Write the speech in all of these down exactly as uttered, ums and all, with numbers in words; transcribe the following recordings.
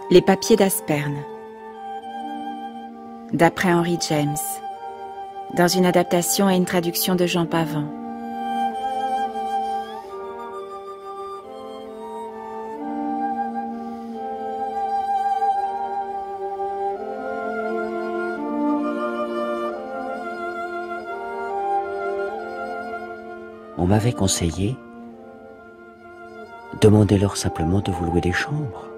Les papiers d'Aspern, d'après Henry James, dans une adaptation et une traduction de Jean Pavant. On m'avait conseillé, demandez-leur simplement de vous louer des chambres.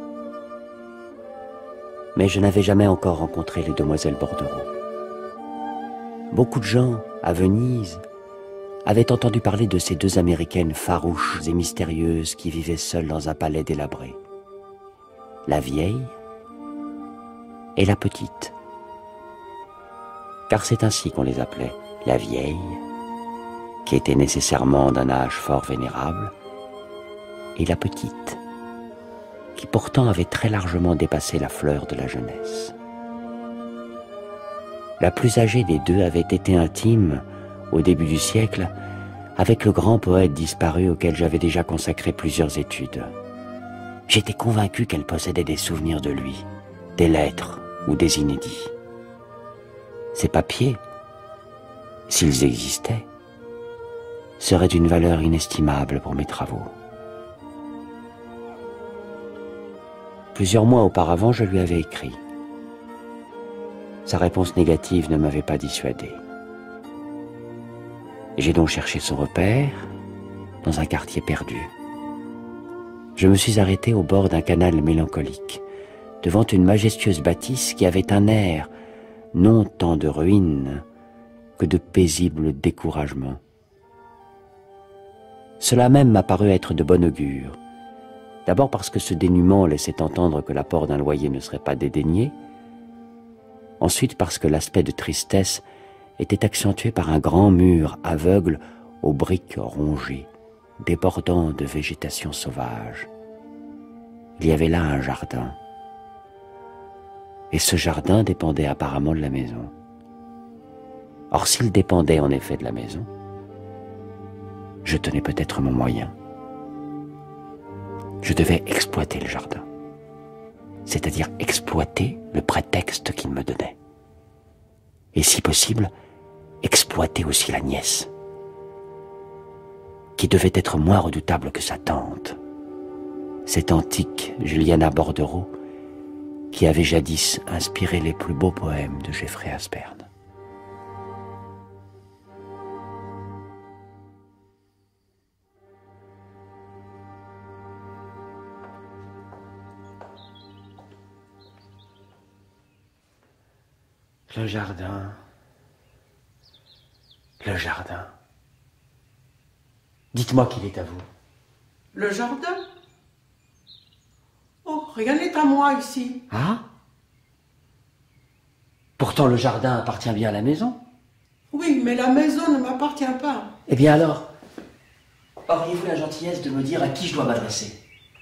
Mais je n'avais jamais encore rencontré les demoiselles Bordereau. Beaucoup de gens, à Venise, avaient entendu parler de ces deux Américaines farouches et mystérieuses qui vivaient seules dans un palais délabré. La vieille et la petite. Car c'est ainsi qu'on les appelait, la vieille, qui était nécessairement d'un âge fort vénérable, et la petite, qui pourtant avait très largement dépassé la fleur de la jeunesse. La plus âgée des deux avait été intime, au début du siècle, avec le grand poète disparu auquel j'avais déjà consacré plusieurs études. J'étais convaincu qu'elle possédait des souvenirs de lui, des lettres ou des inédits. Ces papiers, s'ils existaient, seraient d'une valeur inestimable pour mes travaux. Plusieurs mois auparavant, je lui avais écrit. Sa réponse négative ne m'avait pas dissuadé. J'ai donc cherché son repère dans un quartier perdu. Je me suis arrêté au bord d'un canal mélancolique, devant une majestueuse bâtisse qui avait un air non tant de ruine que de paisible découragement. Cela même m'a paru être de bon augure. D'abord parce que ce dénuement laissait entendre que l'apport d'un loyer ne serait pas dédaigné. Ensuite parce que l'aspect de tristesse était accentué par un grand mur aveugle aux briques rongées, débordant de végétation sauvage. Il y avait là un jardin. Et ce jardin dépendait apparemment de la maison. Or, s'il dépendait en effet de la maison, je tenais peut-être mon moyen. Je devais exploiter le jardin, c'est-à-dire exploiter le prétexte qu'il me donnait. Et si possible, exploiter aussi la nièce, qui devait être moins redoutable que sa tante, cette antique Juliana Bordereau, qui avait jadis inspiré les plus beaux poèmes de Jeffrey Aspern. Le jardin, le jardin. Dites-moi qu'il est à vous. Le jardin? Oh, rien n'est à moi ici. Ah? Pourtant le jardin appartient bien à la maison. Oui, mais la maison ne m'appartient pas. Eh bien alors, auriez-vous la gentillesse de me dire à qui je dois m'adresser?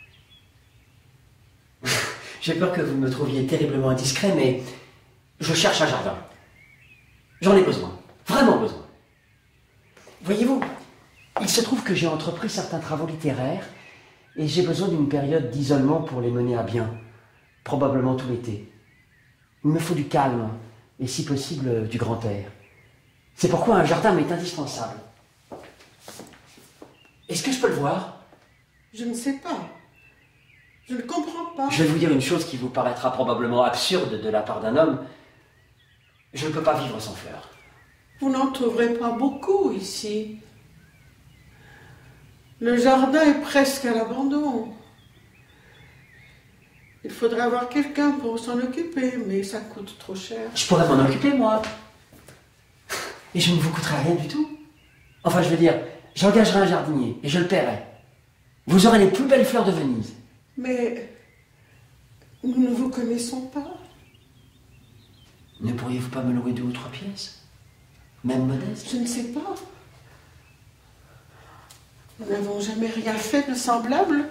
J'ai peur que vous me trouviez terriblement indiscret, mais je cherche un jardin. J'en ai besoin, vraiment besoin. Voyez-vous, il se trouve que j'ai entrepris certains travaux littéraires et j'ai besoin d'une période d'isolement pour les mener à bien, probablement tout l'été. Il me faut du calme et si possible du grand air. C'est pourquoi un jardin m'est indispensable. Est-ce que je peux le voir? Je ne sais pas. Je ne comprends pas. Je vais vous dire une chose qui vous paraîtra probablement absurde de la part d'un homme. Je ne peux pas vivre sans fleurs. Vous n'en trouverez pas beaucoup ici. Le jardin est presque à l'abandon. Il faudrait avoir quelqu'un pour s'en occuper, mais ça coûte trop cher. Je pourrais m'en occuper, moi. Et je ne vous coûterai rien du tout. Enfin, je veux dire, j'engagerai un jardinier et je le paierai. Vous aurez les plus belles fleurs de Venise. Mais nous ne vous connaissons pas. Ne pourriez-vous pas me louer deux ou trois pièces? Même modeste? Je ne sais pas. Nous n'avons jamais rien fait de semblable.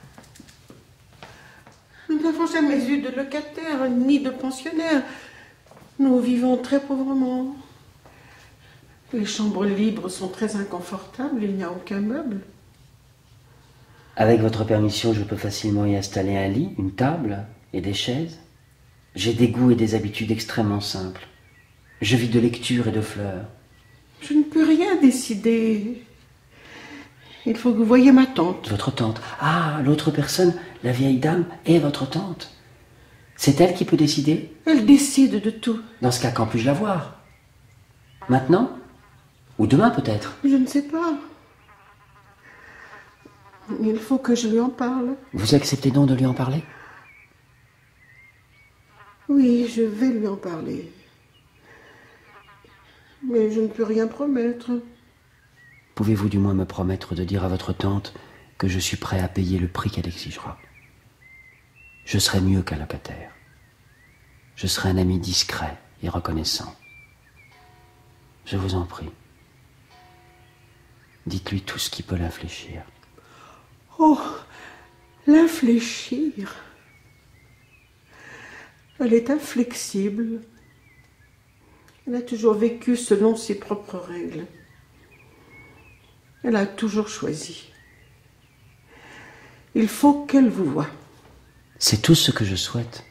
Nous n'avons jamais eu de locataire ni de pensionnaire. Nous vivons très pauvrement. Les chambres libres sont très inconfortables, il n'y a aucun meuble. Avec votre permission, je peux facilement y installer un lit, une table, et des chaises. J'ai des goûts et des habitudes extrêmement simples. Je vis de lecture et de fleurs. Je ne peux rien décider. Il faut que vous voyiez ma tante. Votre tante. Ah, l'autre personne, la vieille dame, est votre tante. C'est elle qui peut décider? Elle décide de tout. Dans ce cas, quand puis-je la voir? Maintenant? Ou demain peut-être? Je ne sais pas. Il faut que je lui en parle. Vous acceptez donc de lui en parler? Oui, je vais lui en parler. Mais je ne peux rien promettre. Pouvez-vous du moins me promettre de dire à votre tante que je suis prêt à payer le prix qu'elle exigera? Je serai mieux qu'un locataire. Je serai un ami discret et reconnaissant. Je vous en prie. Dites-lui tout ce qui peut l'infléchir. Oh, l'infléchir. Elle est inflexible. Elle a toujours vécu selon ses propres règles. Elle a toujours choisi. Il faut qu'elle vous voie. C'est tout ce que je souhaite.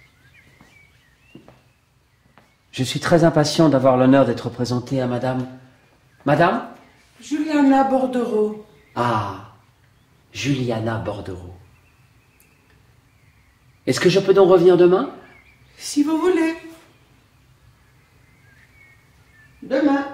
Je suis très impatient d'avoir l'honneur d'être présenté à madame... Madame? Juliana Bordereau. Ah, Juliana Bordereau. Est-ce que je peux donc revenir demain? Si vous voulez. Demain.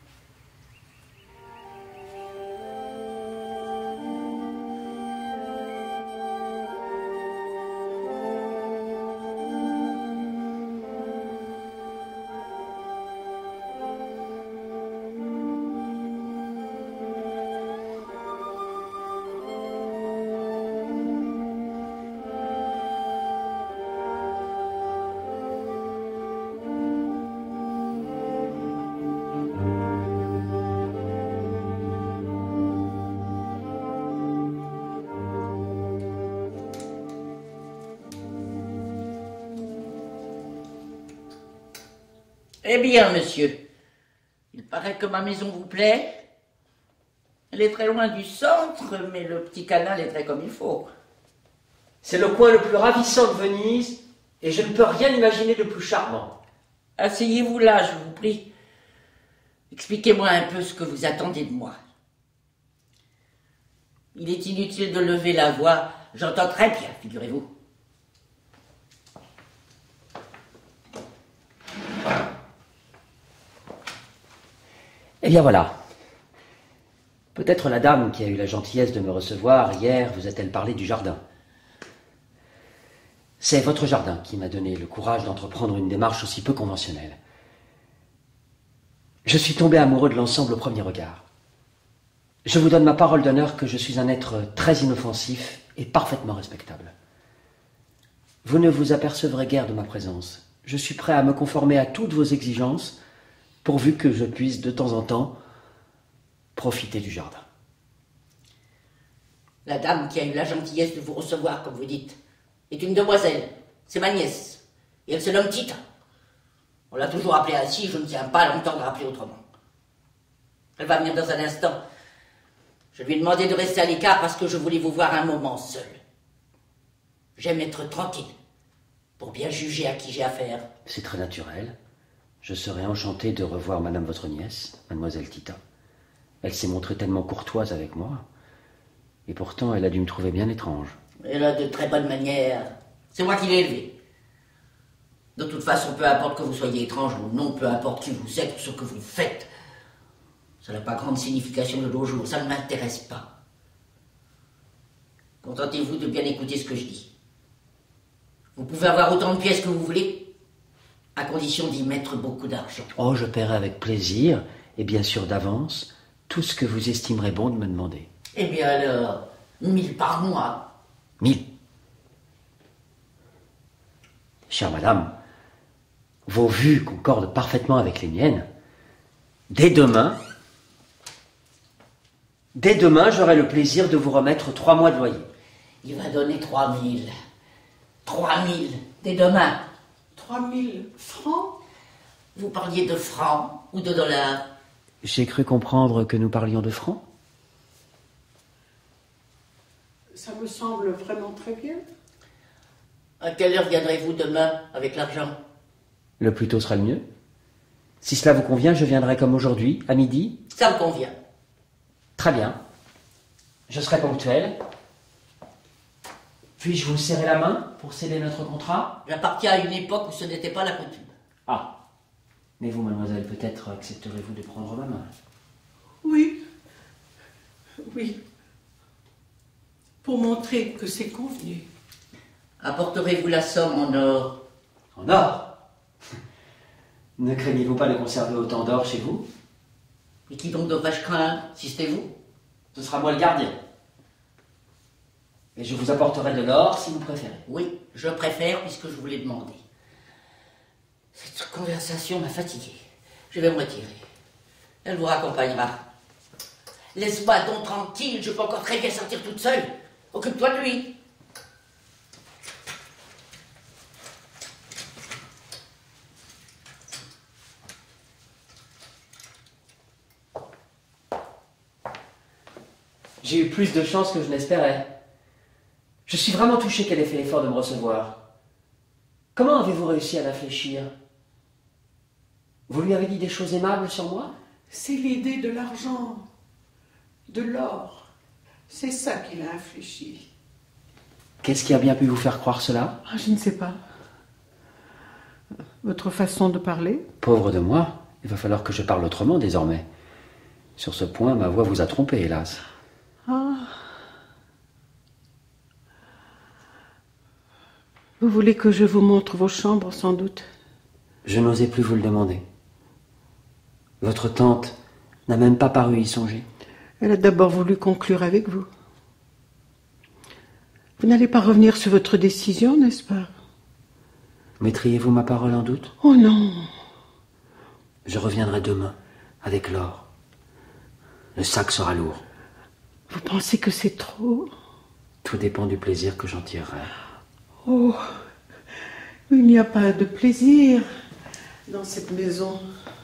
Eh bien, monsieur, il paraît que ma maison vous plaît. Elle est très loin du centre, mais le petit canal est très comme il faut. C'est le coin le plus ravissant de Venise, et je ne peux rien imaginer de plus charmant. Asseyez-vous là, je vous prie. Expliquez-moi un peu ce que vous attendez de moi. Il est inutile de lever la voix, j'entends très bien, figurez-vous. Eh bien voilà. Peut-être la dame qui a eu la gentillesse de me recevoir hier vous a-t-elle parlé du jardin. C'est votre jardin qui m'a donné le courage d'entreprendre une démarche aussi peu conventionnelle. Je suis tombé amoureux de l'ensemble au premier regard. Je vous donne ma parole d'honneur que je suis un être très inoffensif et parfaitement respectable. Vous ne vous apercevrez guère de ma présence. Je suis prêt à me conformer à toutes vos exigences, pourvu que je puisse de temps en temps profiter du jardin. La dame qui a eu la gentillesse de vous recevoir, comme vous dites, est une demoiselle, c'est ma nièce, et elle se nomme Tita. On l'a toujours appelée ainsi, je ne tiens pas à l'entendre appeler autrement. Elle va venir dans un instant. Je lui ai demandé de rester à l'écart parce que je voulais vous voir un moment seul. J'aime être tranquille, pour bien juger à qui j'ai affaire. C'est très naturel. Je serais enchanté de revoir madame votre nièce, mademoiselle Tita. Elle s'est montrée tellement courtoise avec moi, et pourtant elle a dû me trouver bien étrange. Elle a de très bonnes manières. C'est moi qui l'ai élevée. De toute façon, peu importe que vous soyez étrange ou non, peu importe qui vous êtes ou ce que vous faites, ça n'a pas grande signification de nos jours, ça ne m'intéresse pas. Contentez-vous de bien écouter ce que je dis. Vous pouvez avoir autant de pièces que vous voulez, à condition d'y mettre beaucoup d'argent. Oh, je paierai avec plaisir, et bien sûr d'avance, tout ce que vous estimerez bon de me demander. Eh bien alors, mille par mois. Mille. Chère madame, vos vues concordent parfaitement avec les miennes. Dès demain, dès demain, j'aurai le plaisir de vous remettre trois mois de loyer. Il va donner trois mille. Trois mille, dès demain. Trois mille francs? Vous parliez de francs ou de dollars? J'ai cru comprendre que nous parlions de francs. Ça me semble vraiment très bien. À quelle heure viendrez-vous demain avec l'argent? Le plus tôt sera le mieux. Si cela vous convient, je viendrai comme aujourd'hui, à midi. Ça me convient. Très bien. Je serai ponctuel. Puis-je vous serrer la main pour sceller notre contrat? J'appartiens à une époque où ce n'était pas la coutume. Ah. Mais vous, mademoiselle, peut-être accepterez-vous de prendre ma main? Oui. Oui. Pour montrer que c'est convenu. Apporterez-vous la somme en or? En or? Ne craignez-vous pas de conserver autant d'or chez vous? Et qui donc devrais-je craindre, si c'était vous? Ce sera moi le gardien. Et je vous apporterai de l'or si vous préférez. Oui, je préfère puisque je vous l'ai demandé. Cette conversation m'a fatigué. Je vais me retirer. Elle vous raccompagnera. Laisse-moi donc tranquille, je peux encore très bien sortir toute seule. Occupe-toi de lui. J'ai eu plus de chance que je n'espérais. Je suis vraiment touché qu'elle ait fait l'effort de me recevoir. Comment avez-vous réussi à la fléchir? Vous lui avez dit des choses aimables sur moi? C'est l'idée de l'argent, de l'or. C'est ça qui l'a infléchi. Qu'est-ce qui a bien pu vous faire croire cela? Ah, je ne sais pas. Votre façon de parler? Pauvre de moi, il va falloir que je parle autrement désormais. Sur ce point, ma voix vous a trompé, hélas. Ah. Vous voulez que je vous montre vos chambres, sans doute? Je n'osais plus vous le demander. Votre tante n'a même pas paru y songer. Elle a d'abord voulu conclure avec vous. Vous n'allez pas revenir sur votre décision, n'est-ce pas? Mettriez-vous ma parole en doute? Oh non. Je reviendrai demain, avec l'or. Le sac sera lourd. Vous pensez que c'est trop? Tout dépend du plaisir que j'en tirerai. Oh, il n'y a pas de plaisir dans cette maison.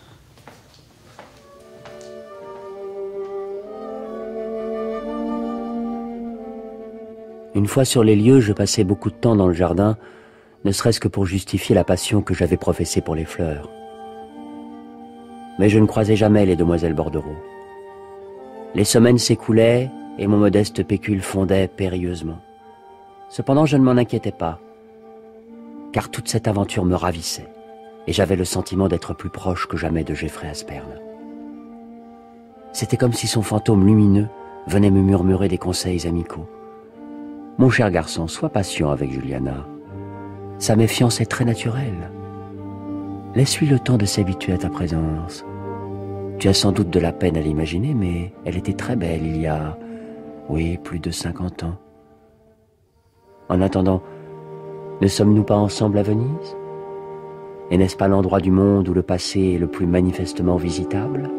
Une fois sur les lieux, je passais beaucoup de temps dans le jardin, ne serait-ce que pour justifier la passion que j'avais professée pour les fleurs. Mais je ne croisais jamais les demoiselles Bordereau. Les semaines s'écoulaient et mon modeste pécule fondait périlleusement. Cependant, je ne m'en inquiétais pas, car toute cette aventure me ravissait, et j'avais le sentiment d'être plus proche que jamais de Geoffrey Asperne. C'était comme si son fantôme lumineux venait me murmurer des conseils amicaux. Mon cher garçon, sois patient avec Juliana. Sa méfiance est très naturelle. Laisse-lui le temps de s'habituer à ta présence. Tu as sans doute de la peine à l'imaginer, mais elle était très belle il y a, oui, plus de cinquante ans. En attendant, ne sommes-nous pas ensemble à Venise? Et n'est-ce pas l'endroit du monde où le passé est le plus manifestement visitable?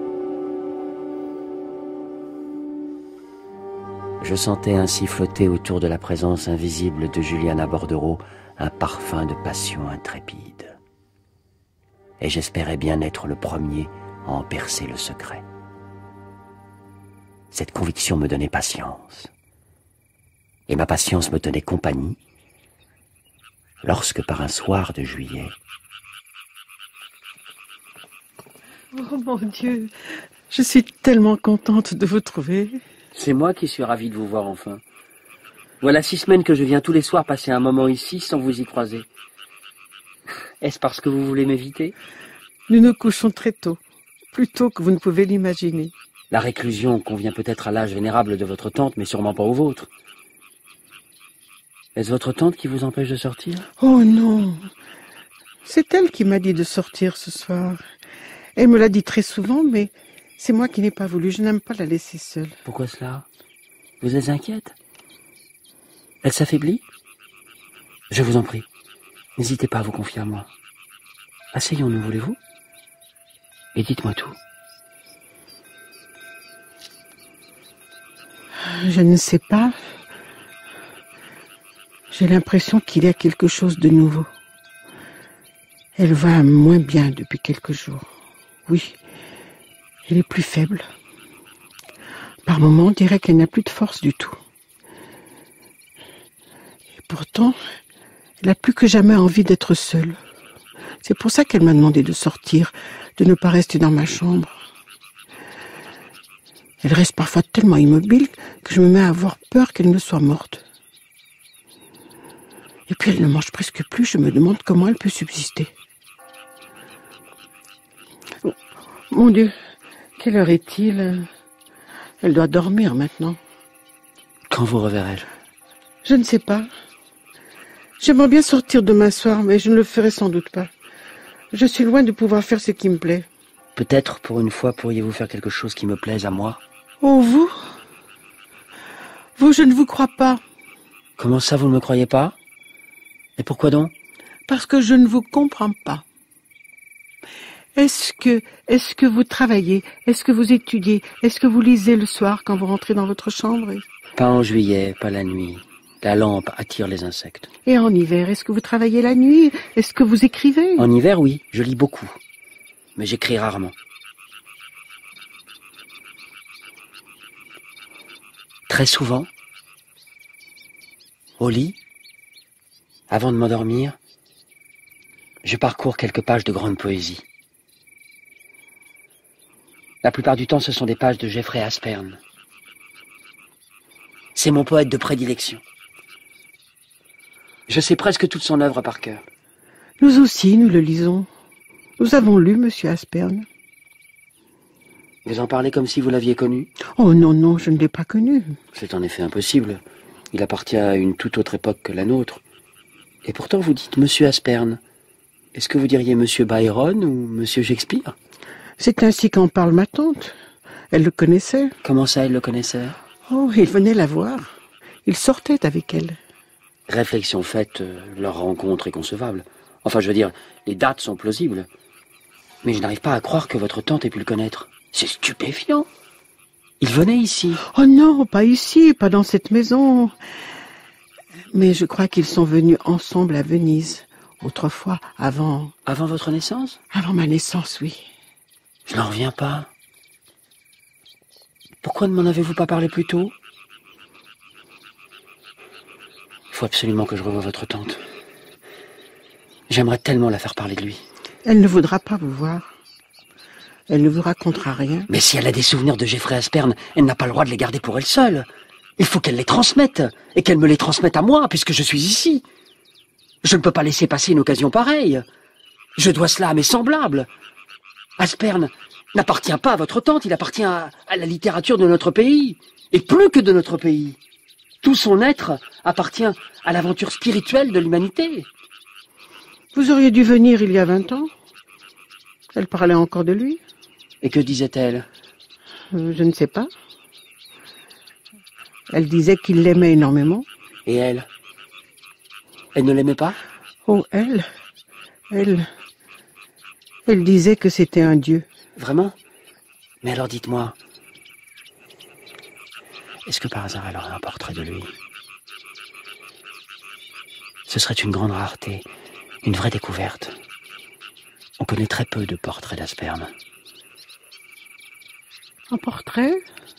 Je sentais ainsi flotter autour de la présence invisible de Juliana Bordereau un parfum de passion intrépide. Et j'espérais bien être le premier à en percer le secret. Cette conviction me donnait patience. Et ma patience me tenait compagnie lorsque, par un soir de juillet... Oh mon Dieu, je suis tellement contente de vous trouver. C'est moi qui suis ravi de vous voir enfin. Voilà six semaines que je viens tous les soirs passer un moment ici sans vous y croiser. Est-ce parce que vous voulez m'éviter? Nous nous couchons très tôt, plus tôt que vous ne pouvez l'imaginer. La réclusion convient peut-être à l'âge vénérable de votre tante, mais sûrement pas au vôtre. Est-ce votre tante qui vous empêche de sortir? Oh non, c'est elle qui m'a dit de sortir ce soir. Elle me l'a dit très souvent, mais c'est moi qui n'ai pas voulu. Je n'aime pas la laisser seule. Pourquoi cela? Vous êtes inquiète? Elle s'affaiblit? Je vous en prie, n'hésitez pas à vous confier à moi. Asseyons-nous, voulez-vous? Et dites-moi tout. Je ne sais pas. J'ai l'impression qu'il y a quelque chose de nouveau. Elle va moins bien depuis quelques jours. Oui, elle est plus faible. Par moments, on dirait qu'elle n'a plus de force du tout. Et pourtant, Elle a plus que jamais envie d'être seule. C'est pour ça qu'elle m'a demandé de sortir, de ne pas rester dans ma chambre. Elle reste parfois tellement immobile que je me mets à avoir peur qu'elle ne soit morte. Et puis elle ne mange presque plus, je me demande comment elle peut subsister. Mon Dieu, quelle heure est-il? Elle doit dormir maintenant. Quand vous reverrai-je? Je ne sais pas. J'aimerais bien sortir demain soir, mais je ne le ferai sans doute pas. Je suis loin de pouvoir faire ce qui me plaît. Peut-être, pour une fois, pourriez-vous faire quelque chose qui me plaise à moi? Oh, vous? Vous, je ne vous crois pas. Comment ça, vous ne me croyez pas? Et pourquoi donc? Parce que je ne vous comprends pas. Est-ce que, est-ce que vous travaillez? Est-ce que vous étudiez? Est-ce que vous lisez le soir quand vous rentrez dans votre chambre? Pas en juillet, pas la nuit. La lampe attire les insectes. Et en hiver, est-ce que vous travaillez la nuit? Est-ce que vous écrivez? En hiver, oui, je lis beaucoup. Mais j'écris rarement. Très souvent, au lit, avant de m'endormir, je parcours quelques pages de grande poésie. La plupart du temps, ce sont des pages de Jeffrey Aspern. C'est mon poète de prédilection. Je sais presque toute son œuvre par cœur. Nous aussi, nous le lisons. Nous avons lu Monsieur Aspern. Vous en parlez comme si vous l'aviez connu? Oh non, non, je ne l'ai pas connu. C'est en effet impossible. Il appartient à une toute autre époque que la nôtre. Et pourtant, vous dites Monsieur Aspern. Est-ce que vous diriez Monsieur Byron ou Monsieur Shakespeare? C'est ainsi qu'en parle ma tante. Elle le connaissait. Comment ça, elle le connaissait? Oh, il venait la voir. Il sortait avec elle. Réflexion faite, leur rencontre est concevable. Enfin, je veux dire, les dates sont plausibles. Mais je n'arrive pas à croire que votre tante ait pu le connaître. C'est stupéfiant. Il venait ici. Oh non, pas ici, pas dans cette maison. Mais je crois qu'ils sont venus ensemble à Venise. Autrefois, avant... Avant votre naissance? Avant ma naissance, oui. Je n'en reviens pas. Pourquoi ne m'en avez-vous pas parlé plus tôt? Il faut absolument que je revoie votre tante. J'aimerais tellement la faire parler de lui. Elle ne voudra pas vous voir. Elle ne vous racontera rien. Mais si elle a des souvenirs de Jeffrey Aspern, elle n'a pas le droit de les garder pour elle seule. Il faut qu'elle les transmette, et qu'elle me les transmette à moi, puisque je suis ici. Je ne peux pas laisser passer une occasion pareille. Je dois cela à mes semblables. Aspern n'appartient pas à votre tante, il appartient à, à la littérature de notre pays. Et plus que de notre pays. Tout son être appartient à l'aventure spirituelle de l'humanité. Vous auriez dû venir il y a vingt ans. Elle parlait encore de lui. Et que disait-elle? euh, Je ne sais pas. Elle disait qu'il l'aimait énormément. Et elle? Elle ne l'aimait pas? Oh, elle, elle, elle disait que c'était un dieu. Vraiment? Mais alors dites-moi, est-ce que par hasard elle aurait un portrait de lui? Ce serait une grande rareté, une vraie découverte. On connaît très peu de portraits d'Aspern. Un portrait?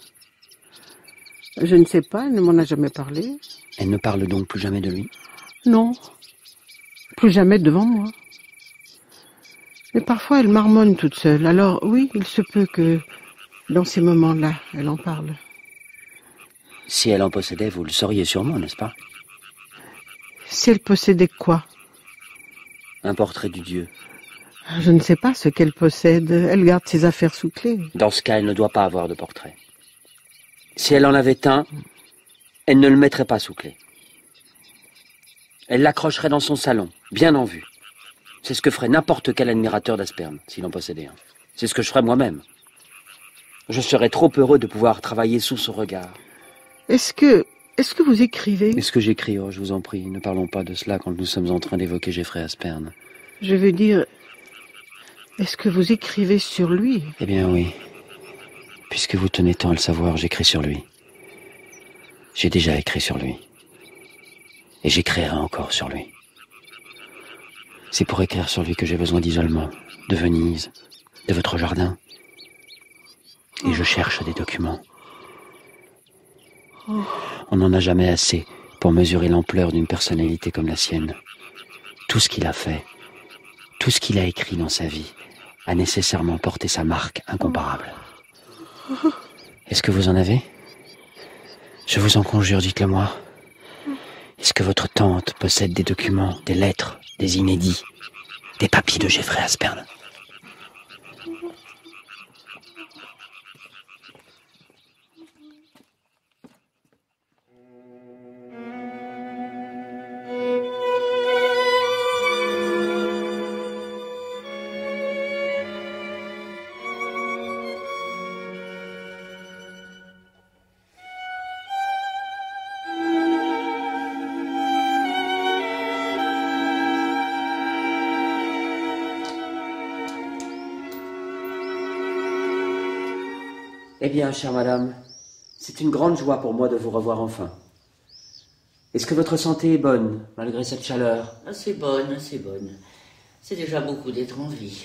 Je ne sais pas, elle ne m'en a jamais parlé. Elle ne parle donc plus jamais de lui? Non, plus jamais devant moi. Mais parfois elle marmonne toute seule, alors oui, il se peut que dans ces moments-là, elle en parle. Si elle en possédait, vous le sauriez sûrement, n'est-ce pas? Si elle possédait quoi? Un portrait du dieu. Je ne sais pas ce qu'elle possède, elle garde ses affaires sous clé. Dans ce cas, elle ne doit pas avoir de portrait. Si elle en avait un, elle ne le mettrait pas sous clé. Elle l'accrocherait dans son salon, bien en vue. C'est ce que ferait n'importe quel admirateur d'Aspern, s'il en possédait un. C'est ce que je ferais moi-même. Je serais trop heureux de pouvoir travailler sous son regard. Est-ce que... est-ce que vous écrivez? Est-ce que j'écris? Oh, je vous en prie, ne parlons pas de cela quand nous sommes en train d'évoquer Jeffrey Aspern. Je veux dire... est-ce que vous écrivez sur lui? Eh bien oui. Puisque vous tenez tant à le savoir, j'écris sur lui. J'ai déjà écrit sur lui. Et j'écrirai encore sur lui. C'est pour écrire sur lui que j'ai besoin d'isolement, de Venise, de votre jardin. Et je cherche des documents. On n'en a jamais assez pour mesurer l'ampleur d'une personnalité comme la sienne. tout ce qu'il a fait, tout ce qu'il a écrit dans sa vie, a nécessairement porté sa marque incomparable. Est-ce que vous en avez? Je vous en conjure, dites-le moi. Est-ce que votre tante possède des documents, des lettres, des inédits, des papiers de Jeffrey Aspern? Eh bien, chère madame, c'est une grande joie pour moi de vous revoir enfin. Est-ce que votre santé est bonne, malgré cette chaleur? Assez bonne, assez bonne. C'est déjà beaucoup d'être en vie.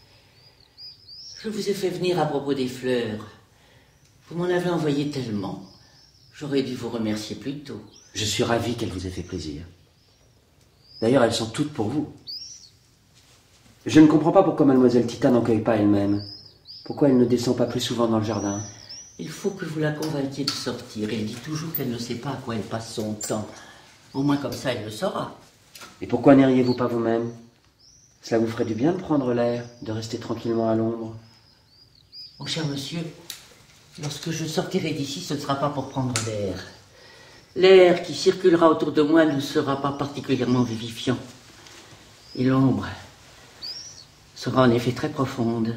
Je vous ai fait venir à propos des fleurs. Vous m'en avez envoyé tellement. J'aurais dû vous remercier plus tôt. Je suis ravi qu'elle vous ait fait plaisir. D'ailleurs, elles sont toutes pour vous. Je ne comprends pas pourquoi mademoiselle Tita n'en cueille pas elle-même. Pourquoi elle ne descend pas plus souvent dans le jardin? Il faut que vous la convainquiez de sortir. Elle dit toujours qu'elle ne sait pas à quoi elle passe son temps. Au moins comme ça, elle le saura. Et pourquoi n'iriez-vous pas vous-même? Cela vous ferait du bien de prendre l'air, de rester tranquillement à l'ombre. Mon cher monsieur, lorsque je sortirai d'ici, ce ne sera pas pour prendre l'air. L'air qui circulera autour de moi ne sera pas particulièrement vivifiant. Et l'ombre sera en effet très profonde.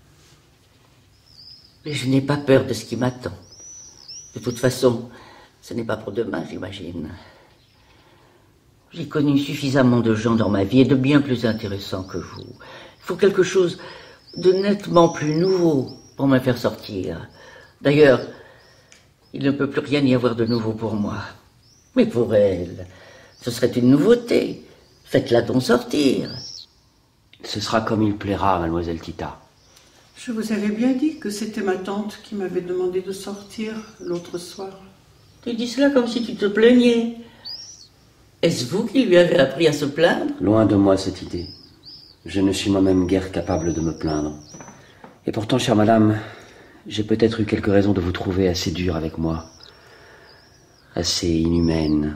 Mais je n'ai pas peur de ce qui m'attend. De toute façon, ce n'est pas pour demain, j'imagine. J'ai connu suffisamment de gens dans ma vie et de bien plus intéressants que vous. Il faut quelque chose de nettement plus nouveau pour me faire sortir. D'ailleurs, il ne peut plus rien y avoir de nouveau pour moi. Mais pour elle, ce serait une nouveauté. Faites-la donc sortir. Ce sera comme il plaira, mademoiselle Tita. Je vous avais bien dit que c'était ma tante qui m'avait demandé de sortir l'autre soir. Tu dis cela comme si tu te plaignais. Est-ce vous qui lui avez appris à se plaindre? Loin de moi cette idée. Je ne suis moi-même guère capable de me plaindre. Et pourtant, chère madame, j'ai peut-être eu quelques raisons de vous trouver assez dure avec moi. Assez inhumaine.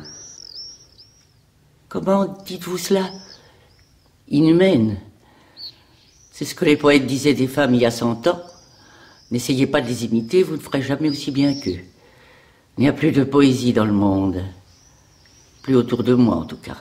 Comment dites-vous cela? Inhumaine? C'est ce que les poètes disaient des femmes il y a cent ans. N'essayez pas de les imiter, vous ne ferez jamais aussi bien qu'eux. Il n'y a plus de poésie dans le monde. Plus autour de moi, en tout cas.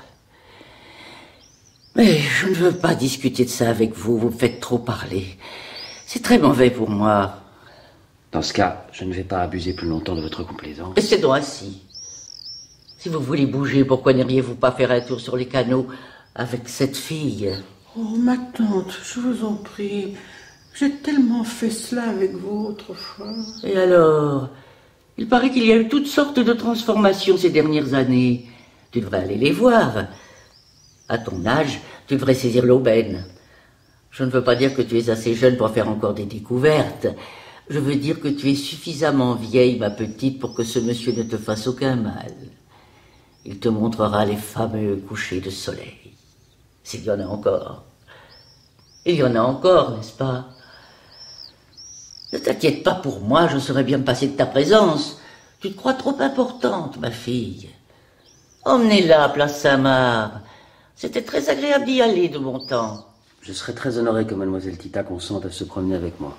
Mais je ne veux pas discuter de ça avec vous, vous me faites trop parler. C'est très mauvais pour moi. Dans ce cas, je ne vais pas abuser plus longtemps de votre complaisance. Restez donc assis. Si vous voulez bouger, pourquoi n'iriez-vous pas faire un tour sur les canaux avec cette fille? Oh, ma tante, je vous en prie. J'ai tellement fait cela avec vous autrefois. Et alors? Il paraît qu'il y a eu toutes sortes de transformations ces dernières années. Tu devrais aller les voir. À ton âge, tu devrais saisir l'aubaine. Je ne veux pas dire que tu es assez jeune pour faire encore des découvertes. Je veux dire que tu es suffisamment vieille, ma petite, pour que ce monsieur ne te fasse aucun mal. Il te montrera les fameux couchers de soleil. S'il y en a encore. Il y en a encore, n'est-ce pas? Ne t'inquiète pas pour moi, je saurais bien me passer de ta présence. Tu te crois trop importante, ma fille. Emmenez-la à Place Saint-Marc. C'était très agréable d'y aller de mon temps. Je serais très honoré que mademoiselle Tita consente à se promener avec moi.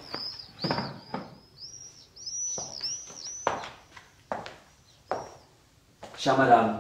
Chère madame,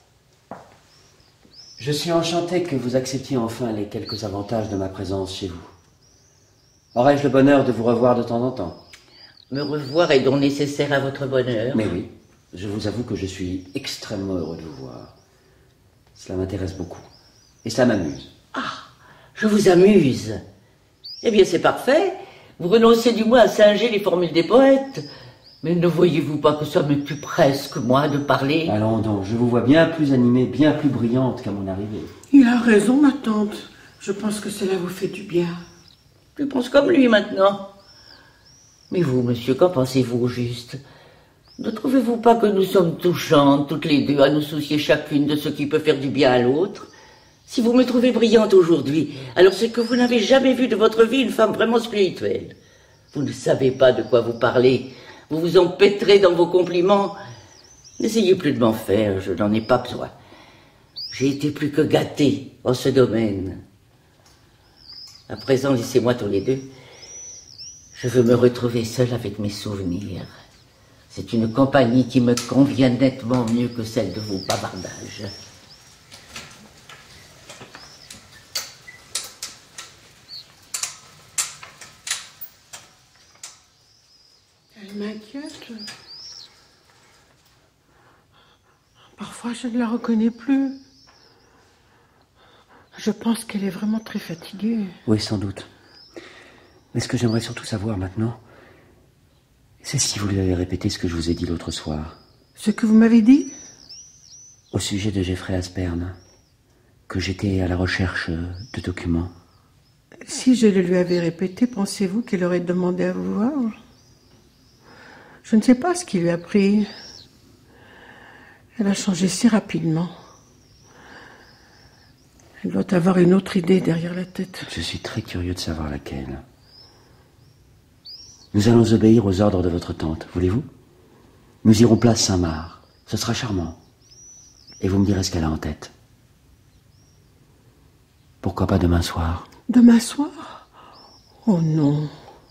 je suis enchanté que vous acceptiez enfin les quelques avantages de ma présence chez vous. Aurais-je le bonheur de vous revoir de temps en temps? Me revoir est donc nécessaire à votre bonheur. Mais oui, je vous avoue que je suis extrêmement heureux de vous voir. Cela m'intéresse beaucoup. Et ça m'amuse. Ah, je vous amuse. Eh bien, c'est parfait. Vous renoncez du moins à singer les formules des poètes. Mais ne voyez-vous pas que ça me tue presque, moi, de parler? Allons donc, je vous vois bien plus animée, bien plus brillante qu'à mon arrivée. Il a raison, ma tante. Je pense que cela vous fait du bien. Je pense comme lui maintenant. Mais vous, monsieur, qu'en pensez-vous au juste? Ne trouvez-vous pas que nous sommes touchantes, toutes les deux, à nous soucier chacune de ce qui peut faire du bien à l'autre? Si vous me trouvez brillante aujourd'hui, alors c'est que vous n'avez jamais vu de votre vie une femme vraiment spirituelle. Vous ne savez pas de quoi vous parlez. Vous vous empêtrez dans vos compliments. N'essayez plus de m'en faire, je n'en ai pas besoin. J'ai été plus que gâté en ce domaine. À présent, laissez-moi tous les deux. Je veux me retrouver seul avec mes souvenirs. C'est une compagnie qui me convient nettement mieux que celle de vos bavardages. Elle m'inquiète. Parfois, je ne la reconnais plus. Je pense qu'elle est vraiment très fatiguée. Oui, sans doute. Mais ce que j'aimerais surtout savoir maintenant, c'est si vous lui avez répété ce que je vous ai dit l'autre soir. Ce que vous m'avez dit? Au sujet de Jeffrey Aspern, que j'étais à la recherche de documents. Si je le lui avais répété, pensez-vous qu'elle aurait demandé à vous voir? Je ne sais pas ce qui lui a pris. Elle a changé si rapidement. Elle doit avoir une autre idée derrière la tête. Je suis très curieux de savoir laquelle. Nous allons obéir aux ordres de votre tante, voulez-vous? Nous irons place Saint-Marc. Ce sera charmant. Et vous me direz ce qu'elle a en tête. Pourquoi pas demain soir? Demain soir? Oh non.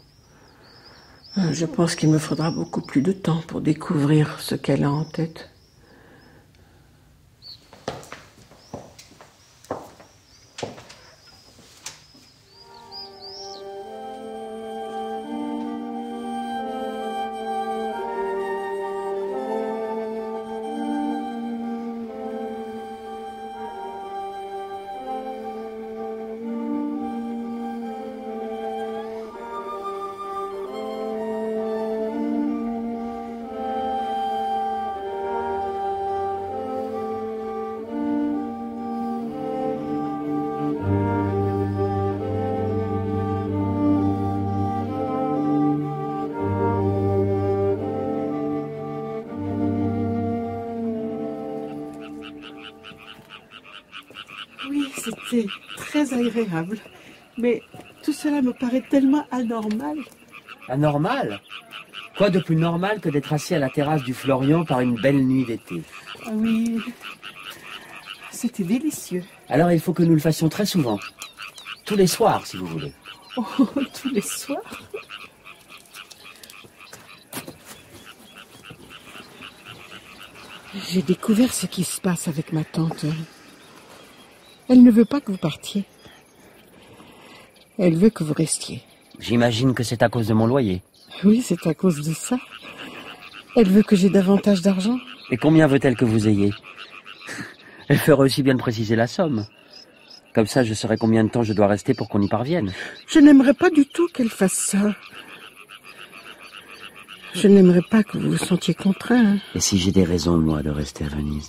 Je pense qu'il me faudra beaucoup plus de temps pour découvrir ce qu'elle a en tête. C'était très agréable, mais tout cela me paraît tellement anormal. Anormal? Quoi de plus normal que d'être assis à la terrasse du Florian par une belle nuit d'été? Ah oui, c'était délicieux. Alors il faut que nous le fassions très souvent. Tous les soirs, si vous voulez. Oh, tous les soirs? J'ai découvert ce qui se passe avec ma tante. Elle ne veut pas que vous partiez. Elle veut que vous restiez. J'imagine que c'est à cause de mon loyer. Oui, c'est à cause de ça. Elle veut que j'ai davantage d'argent. Et combien veut-elle que vous ayez? Elle ferait aussi bien de préciser la somme. Comme ça, je saurai combien de temps je dois rester pour qu'on y parvienne. Je n'aimerais pas du tout qu'elle fasse ça. Je n'aimerais pas que vous vous sentiez contraint. Et si j'ai des raisons, moi, de rester à Venise?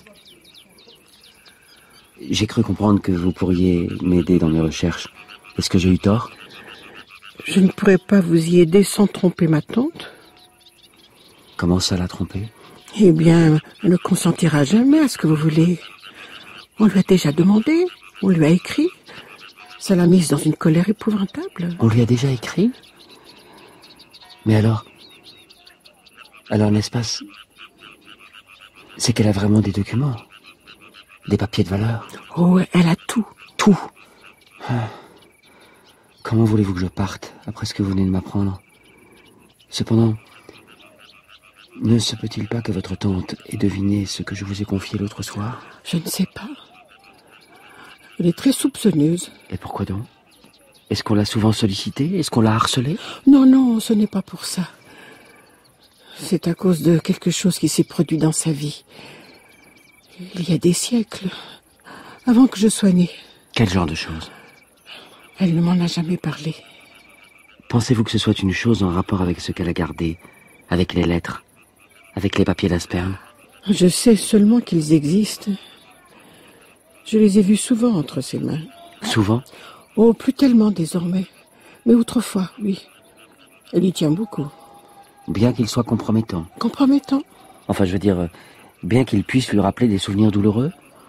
J'ai cru comprendre que vous pourriez m'aider dans mes recherches. Est-ce que j'ai eu tort? Je ne pourrais pas vous y aider sans tromper ma tante. Comment ça, la tromper? Eh bien, elle ne consentira jamais à ce que vous voulez. On lui a déjà demandé, on lui a écrit. Ça l'a mise dans une colère épouvantable. On lui a déjà écrit? Mais alors... Alors, n'est-ce pas... C'est qu'elle a vraiment des documents? Des papiers de valeur? Oh, elle a tout, tout. Ah. Comment voulez-vous que je parte, après ce que vous venez de m'apprendre? Cependant, ne se peut-il pas que votre tante ait deviné ce que je vous ai confié l'autre soir? Je ne sais pas. Elle est très soupçonneuse. Et pourquoi donc? Est-ce qu'on l'a souvent sollicitée? Est-ce qu'on l'a harcelée? Non, non, ce n'est pas pour ça. C'est à cause de quelque chose qui s'est produit dans sa vie. Il y a des siècles, avant que je sois née. Quel genre de chose? Elle ne m'en a jamais parlé. Pensez-vous que ce soit une chose en rapport avec ce qu'elle a gardé, avec les lettres, avec les papiers d'Aspern? Je sais seulement qu'ils existent. Je les ai vus souvent entre ses mains. Souvent? Oh, plus tellement désormais. Mais autrefois, oui. Elle y tient beaucoup. Bien qu'il soit compromettant. Compromettant? Enfin, je veux dire, bien qu'il puisse lui rappeler des souvenirs douloureux?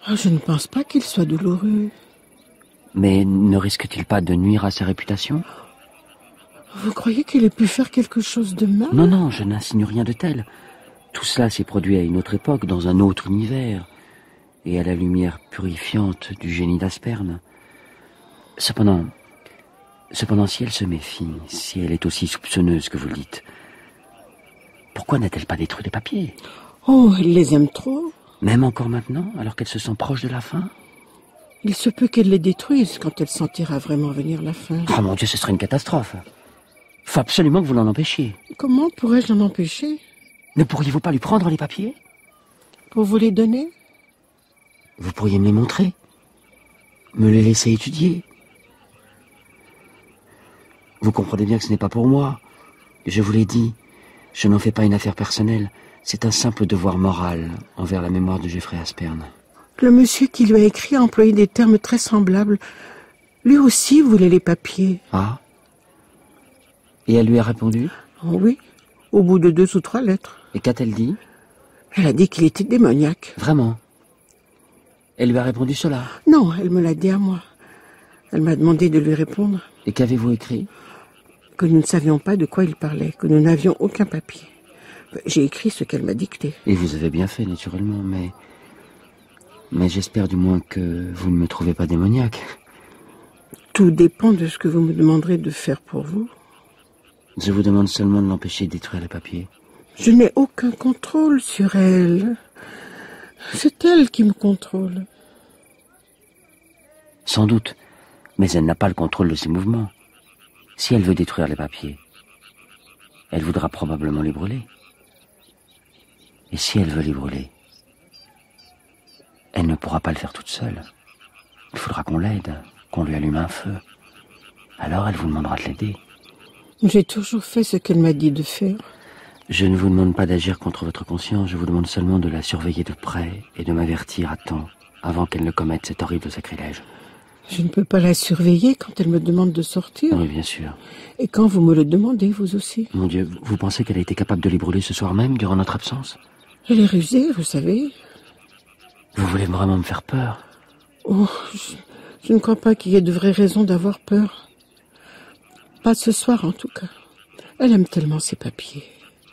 Oh, je ne pense pas qu'il soit douloureux. Mais ne risque-t-il pas de nuire à sa réputation? Vous croyez qu'il ait pu faire quelque chose de mal? Non, non, je n'insinue rien de tel. Tout cela s'est produit à une autre époque, dans un autre univers, et à la lumière purifiante du génie d'Asperne. Cependant, cependant, si elle se méfie, si elle est aussi soupçonneuse que vous le dites, pourquoi n'a-t-elle pas détruit les papiers? Oh, elle les aime trop. Même encore maintenant, alors qu'elle se sent proche de la fin? Il se peut qu'elle les détruise quand elle sentira vraiment venir la fin. Oh mon Dieu, ce serait une catastrophe. Faut absolument que vous l'en empêchiez. Comment pourrais-je l'en empêcher? Ne pourriez-vous pas lui prendre les papiers? Pour vous les donner? Vous pourriez me les montrer, me les laisser étudier. Vous comprenez bien que ce n'est pas pour moi. Je vous l'ai dit, je n'en fais pas une affaire personnelle. C'est un simple devoir moral envers la mémoire de Geoffrey Asperne. Le monsieur qui lui a écrit a employé des termes très semblables. Lui aussi voulait les papiers. Ah? Et elle lui a répondu? Oh oui, au bout de deux ou trois lettres. Et qu'a-t-elle dit? Elle a dit qu'il était démoniaque. Vraiment? Elle lui a répondu cela? Non, elle me l'a dit à moi. Elle m'a demandé de lui répondre. Et qu'avez-vous écrit? Que nous ne savions pas de quoi il parlait, que nous n'avions aucun papier. J'ai écrit ce qu'elle m'a dicté. Et vous avez bien fait, naturellement, mais... Mais j'espère du moins que vous ne me trouvez pas démoniaque. Tout dépend de ce que vous me demanderez de faire pour vous. Je vous demande seulement de l'empêcher de détruire les papiers. Je n'ai aucun contrôle sur elle. C'est elle qui me contrôle. Sans doute, mais elle n'a pas le contrôle de ses mouvements. Si elle veut détruire les papiers, elle voudra probablement les brûler. Et si elle veut les brûler, elle ne pourra pas le faire toute seule. Il faudra qu'on l'aide, qu'on lui allume un feu. Alors elle vous demandera de l'aider. J'ai toujours fait ce qu'elle m'a dit de faire. Je ne vous demande pas d'agir contre votre conscience, je vous demande seulement de la surveiller de près et de m'avertir à temps, avant qu'elle ne commette cet horrible sacrilège. Je ne peux pas la surveiller quand elle me demande de sortir. Oui, bien sûr. Et quand vous me le demandez, vous aussi. Mon Dieu, vous pensez qu'elle a été capable de les brûler ce soir même, durant notre absence? Elle est rusée, vous savez. Vous voulez vraiment me faire peur? Oh, je, je ne crois pas qu'il y ait de vraies raisons d'avoir peur. Pas ce soir, en tout cas. Elle aime tellement ses papiers.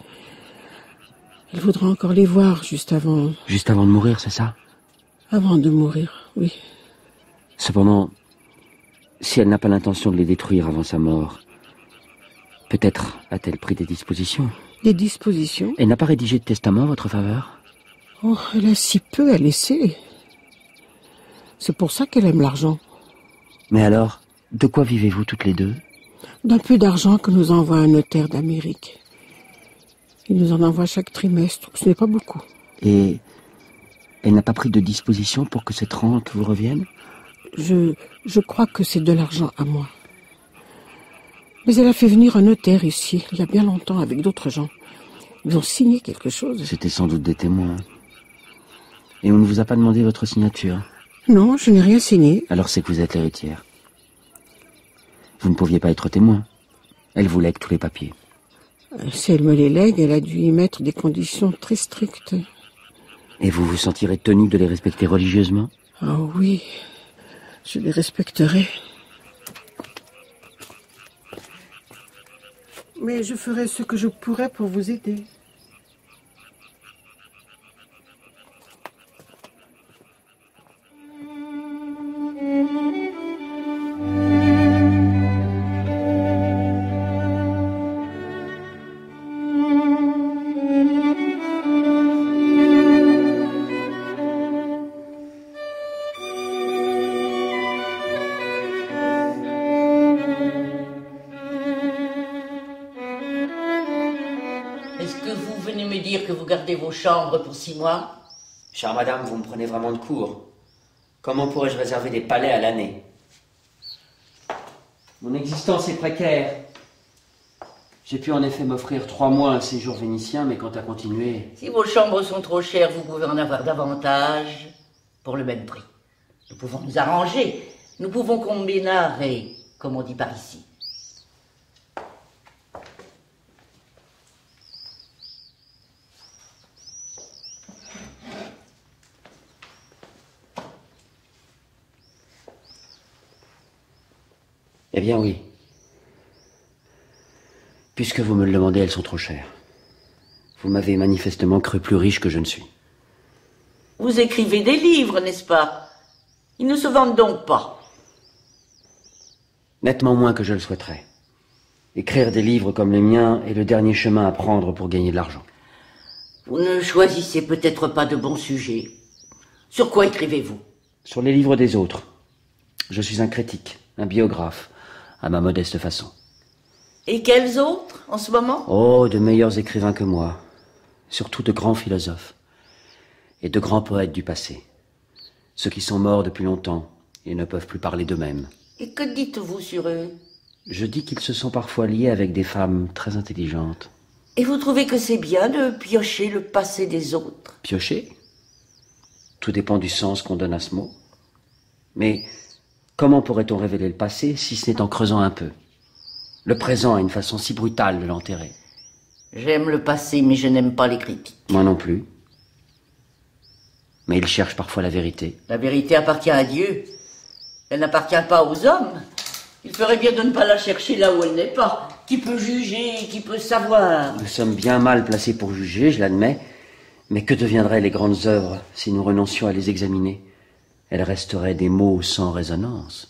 Elle voudra encore les voir juste avant... Juste avant de mourir, c'est ça? Avant de mourir, oui. Cependant, si elle n'a pas l'intention de les détruire avant sa mort, peut-être a-t-elle pris des dispositions? Des dispositions? Elle n'a pas rédigé de testament en votre faveur? Oh, elle a si peu à laisser. C'est pour ça qu'elle aime l'argent. Mais alors, de quoi vivez-vous toutes les deux? D'un peu d'argent que nous envoie un notaire d'Amérique. Il nous en envoie chaque trimestre, ce n'est pas beaucoup. Et elle n'a pas pris de disposition pour que cette rente vous revienne? Je, je crois que c'est de l'argent à moi. Mais elle a fait venir un notaire ici, il y a bien longtemps, avec d'autres gens. Ils ont signé quelque chose. C'était sans doute des témoins. Et on ne vous a pas demandé votre signature? Non, je n'ai rien signé. Alors c'est que vous êtes l'héritière. Vous ne pouviez pas être témoin. Elle vous lègue tous les papiers. Si elle me les lègue, elle a dû y mettre des conditions très strictes. Et vous vous sentirez tenu de les respecter religieusement? Ah oui, je les respecterai. Mais je ferai ce que je pourrai pour vous aider. Vos chambres pour six mois? Chère madame, vous me prenez vraiment de court. Comment pourrais-je réserver des palais à l'année? Mon existence est précaire. J'ai pu en effet m'offrir trois mois un séjour vénitien, mais quant à continuer... Si vos chambres sont trop chères, vous pouvez en avoir davantage pour le même prix. Nous pouvons nous arranger. Nous pouvons combinare, comme on dit par ici. Eh bien oui. Puisque vous me le demandez, elles sont trop chères. Vous m'avez manifestement cru plus riche que je ne suis. Vous écrivez des livres, n'est-ce pas? Ils ne se vendent donc pas. Nettement moins que je le souhaiterais. Écrire des livres comme les miens est le dernier chemin à prendre pour gagner de l'argent. Vous ne choisissez peut-être pas de bons sujets. Sur quoi écrivez-vous? Sur les livres des autres. Je suis un critique, un biographe, à ma modeste façon. Et quels autres, en ce moment? Oh, de meilleurs écrivains que moi. Surtout de grands philosophes. Et de grands poètes du passé. Ceux qui sont morts depuis longtemps et ne peuvent plus parler d'eux-mêmes. Et que dites-vous sur eux? Je dis qu'ils se sont parfois liés avec des femmes très intelligentes. Et vous trouvez que c'est bien de piocher le passé des autres? Piocher? Tout dépend du sens qu'on donne à ce mot. Mais comment pourrait-on révéler le passé si ce n'est en creusant un peu? Le présent a une façon si brutale de l'enterrer. J'aime le passé, mais je n'aime pas les critiques. Moi non plus. Mais ils cherchent parfois la vérité. La vérité appartient à Dieu. Elle n'appartient pas aux hommes. Il ferait bien de ne pas la chercher là où elle n'est pas. Qui peut juger, qui peut savoir? Nous sommes bien mal placés pour juger, je l'admets. Mais que deviendraient les grandes œuvres si nous renoncions à les examiner? Elles resteraient des mots sans résonance.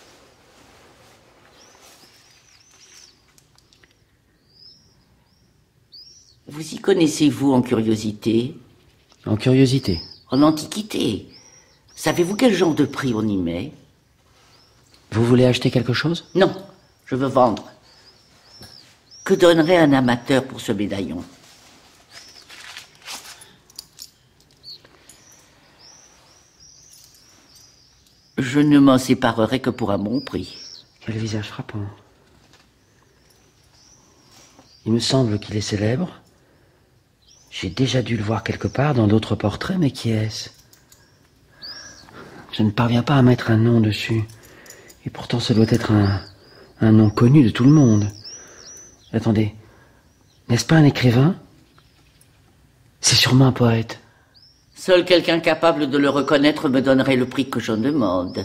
Vous y connaissez-vous en curiosité? En curiosité? En antiquité. Savez-vous quel genre de prix on y met? Vous voulez acheter quelque chose? Non, je veux vendre. Que donnerait un amateur pour ce médaillon? Je ne m'en séparerai que pour un bon prix. Quel visage frappant. Il me semble qu'il est célèbre. J'ai déjà dû le voir quelque part dans d'autres portraits, mais qui est-ce? Je ne parviens pas à mettre un nom dessus. Et pourtant, ce doit être un, un nom connu de tout le monde. Attendez, n'est-ce pas un écrivain? C'est sûrement un poète. Seul quelqu'un capable de le reconnaître me donnerait le prix que je demande.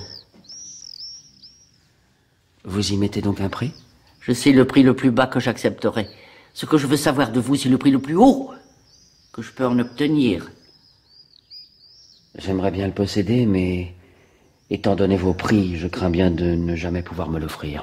Vous y mettez donc un prix? Je sais le prix le plus bas que j'accepterai. Ce que je veux savoir de vous, c'est le prix le plus haut que je peux en obtenir. J'aimerais bien le posséder, mais étant donné vos prix, je crains bien de ne jamais pouvoir me l'offrir.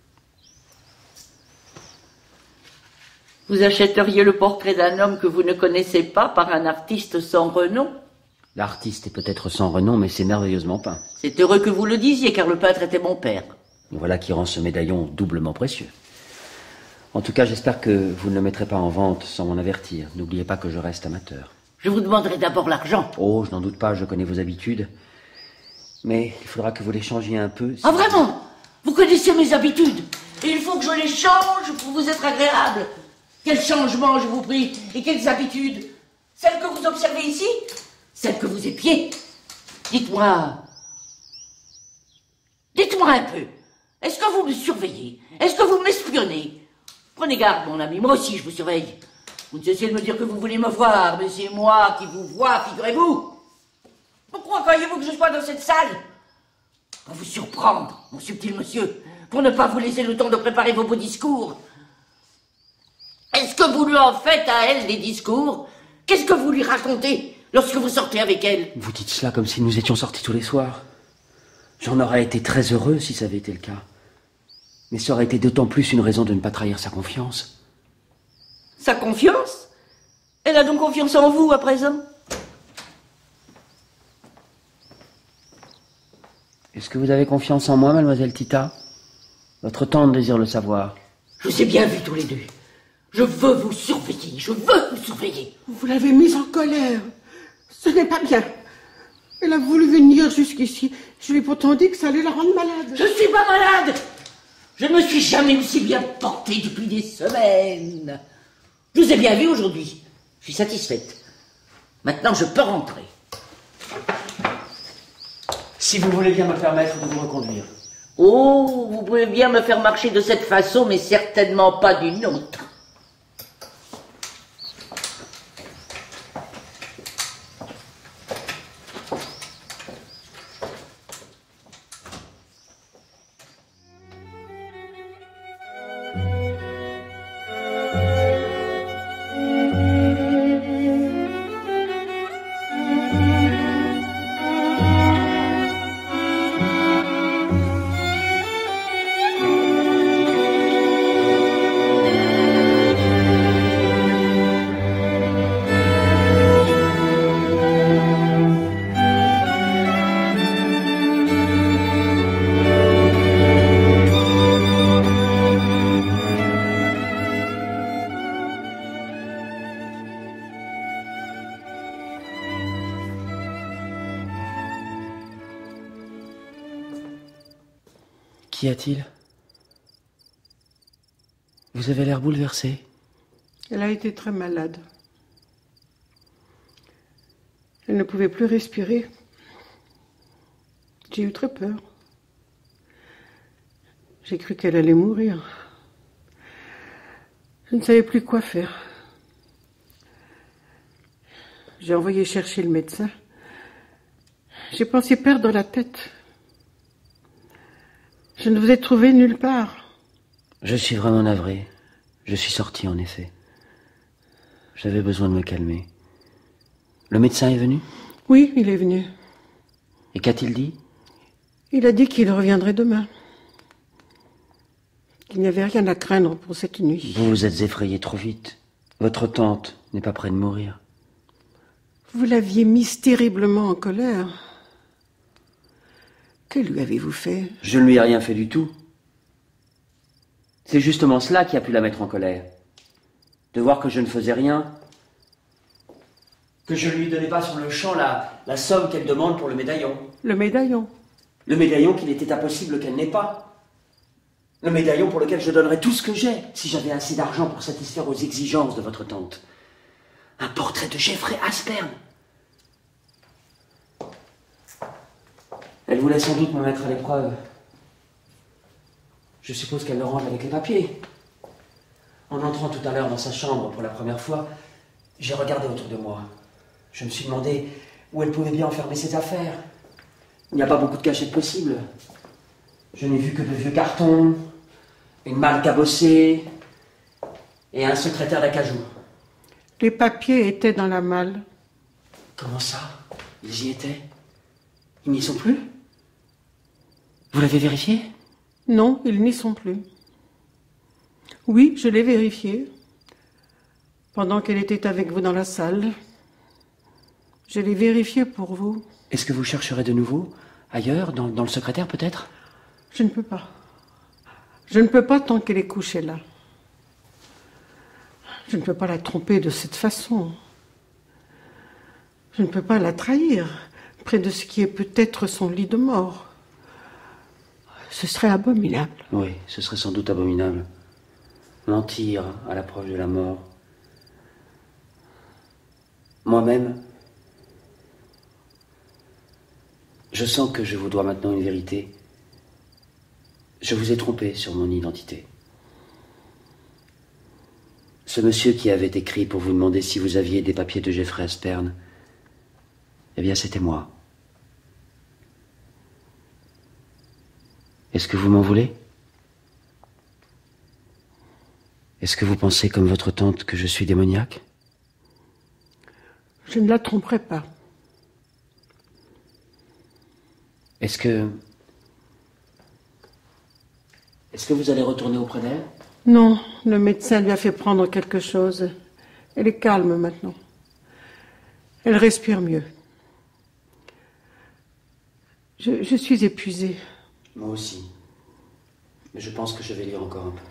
Vous achèteriez le portrait d'un homme que vous ne connaissez pas par un artiste sans renom? L'artiste est peut-être sans renom, mais c'est merveilleusement peint. C'est heureux que vous le disiez, car le peintre était mon père. Voilà qui rend ce médaillon doublement précieux. En tout cas, j'espère que vous ne le mettrez pas en vente sans m'en avertir. N'oubliez pas que je reste amateur. Je vous demanderai d'abord l'argent. Oh, je n'en doute pas, je connais vos habitudes. Mais il faudra que vous les changiez un peu. Si ah, vraiment? Vous connaissez mes habitudes? Et il faut que je les change pour vous être agréable. Quels changements, je vous prie? Et quelles habitudes? Celles que vous observez ici? Celles que vous épiez? Dites-moi. Dites-moi un peu. Est-ce que vous me surveillez? Est-ce que vous m'espionnez? Prenez garde, mon ami, moi aussi je vous surveille. Vous ne cessez de me dire que vous voulez me voir, mais c'est moi qui vous vois, figurez-vous. Pourquoi croyez-vous que je sois dans cette salle? Pour vous surprendre, mon subtil monsieur, pour ne pas vous laisser le temps de préparer vos beaux discours. Est-ce que vous lui en faites à elle des discours? Qu'est-ce que vous lui racontez lorsque vous sortez avec elle? Vous dites cela comme si nous étions sortis tous les soirs. J'en aurais été très heureux si ça avait été le cas. Mais ça aurait été d'autant plus une raison de ne pas trahir sa confiance. Sa confiance? Elle a donc confiance en vous à présent? Est-ce que vous avez confiance en moi, mademoiselle Tita? Votre tante désire le savoir. Je vous ai bien vu tous les deux. Je veux vous surveiller, je veux vous surveiller. Vous l'avez mise en colère. Ce n'est pas bien. Elle a voulu venir jusqu'ici. Je lui ai pourtant dit que ça allait la rendre malade. Je ne suis pas malade. Je ne me suis jamais aussi bien portée depuis des semaines. Je vous ai bien vu aujourd'hui. Je suis satisfaite. Maintenant, je peux rentrer. Si vous voulez bien me permettre de vous reconduire. Oh, vous pouvez bien me faire marcher de cette façon, mais certainement pas d'une autre. Qu'y a-t-il? Vous avez l'air bouleversé. Elle a été très malade. Elle ne pouvait plus respirer. J'ai eu très peur. J'ai cru qu'elle allait mourir. Je ne savais plus quoi faire. J'ai envoyé chercher le médecin. J'ai pensé perdre la tête. Je ne vous ai trouvé nulle part. Je suis vraiment navré. Je suis sorti, en effet. J'avais besoin de me calmer. Le médecin est venu? Oui, il est venu. Et qu'a-t-il dit? Il a dit qu'il reviendrait demain. Qu'il n'y avait rien à craindre pour cette nuit. Vous vous êtes effrayé trop vite. Votre tante n'est pas près de mourir. Vous l'aviez mise terriblement en colère. Que lui avez-vous fait? Je ne lui ai rien fait du tout. C'est justement cela qui a pu la mettre en colère. De voir que je ne faisais rien. Que je ne lui donnais pas sur le champ la, la somme qu'elle demande pour le médaillon. Le médaillon? Le médaillon qu'il était impossible qu'elle n'ait pas. Le médaillon pour lequel je donnerais tout ce que j'ai, si j'avais assez d'argent pour satisfaire aux exigences de votre tante. Un portrait de Jeffrey Aspern. Elle voulait sans doute me mettre à l'épreuve. Je suppose qu'elle le range avec les papiers. En entrant tout à l'heure dans sa chambre pour la première fois, j'ai regardé autour de moi. Je me suis demandé où elle pouvait bien enfermer ses affaires. Il n'y a pas beaucoup de cachettes possibles. Je n'ai vu que de vieux cartons, une malle cabossée et un secrétaire d'acajou. Les papiers étaient dans la malle. Comment ça? Ils y étaient? Ils n'y sont plus? Vous l'avez vérifié? Non, ils n'y sont plus. Oui, je l'ai vérifié. Pendant qu'elle était avec vous dans la salle. Je l'ai vérifié pour vous. Est-ce que vous chercherez de nouveau? Ailleurs? Dans, dans le secrétaire, peut-être? Je ne peux pas. Je ne peux pas tant qu'elle est couchée là. Je ne peux pas la tromper de cette façon. Je ne peux pas la trahir près de ce qui est peut-être son lit de mort. Ce serait abominable. Oui, ce serait sans doute abominable. Mentir à l'approche de la mort. Moi-même, je sens que je vous dois maintenant une vérité. Je vous ai trompé sur mon identité. Ce monsieur qui avait écrit pour vous demander si vous aviez des papiers de Jeffrey Aspern, eh bien, c'était moi. Est-ce que vous m'en voulez? Est-ce que vous pensez, comme votre tante, que je suis démoniaque? Je ne la tromperai pas. Est-ce que... Est-ce que vous allez retourner auprès d'elle? Non, le médecin lui a fait prendre quelque chose. Elle est calme maintenant. Elle respire mieux. Je, je suis épuisée. Moi aussi. Mais je pense que je vais lire encore un peu.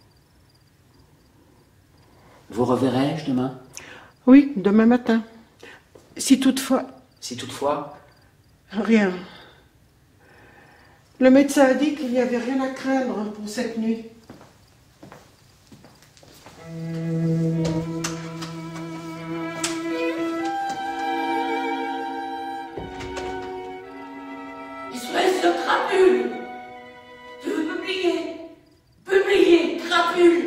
Vous reverrai-je demain? Oui, demain matin. Si toutefois... Si toutefois... Rien. Le médecin a dit qu'il n'y avait rien à craindre pour cette nuit. Espèce de crapule! Tu veux publier? Publier, crapule!